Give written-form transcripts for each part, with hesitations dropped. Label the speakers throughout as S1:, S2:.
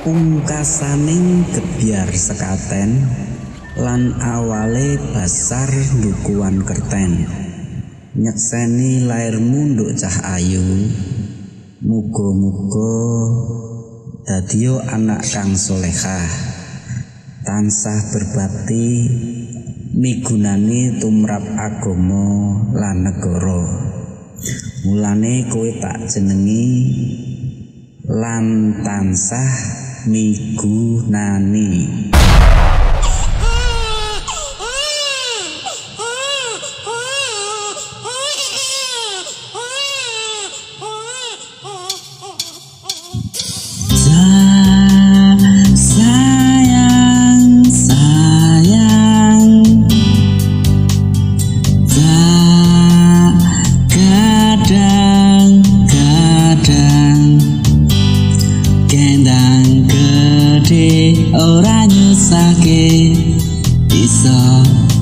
S1: pungkasaning gebyar sekaten lan awale basar dukuan kerten nyekseni lairmu nduk cah ayu muga-muga dadiyo anak kang solehah tansah berbakti migunani tumrap agama lan negara mulane kowe tak jenengi lan tansah migunani.
S2: Ora nyusake bisa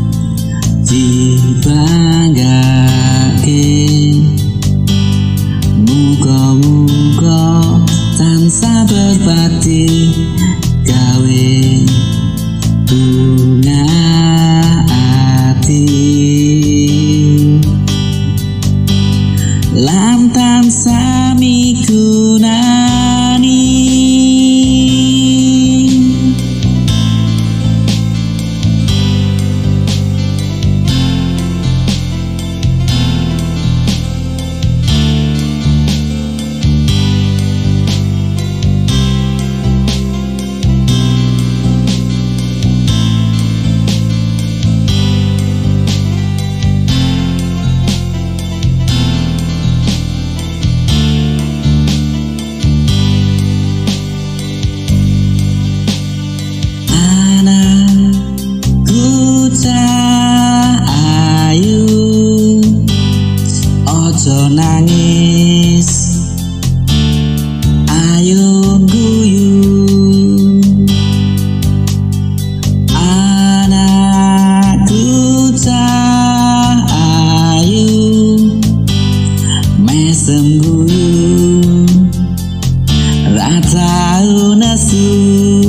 S2: dibanggake muga-muga tansah berbakti gawe bunga ati lan tansah migunani. Ojo nangis, ayo guyu, anakku cah ayu, mesem guyu, ra tau nesu.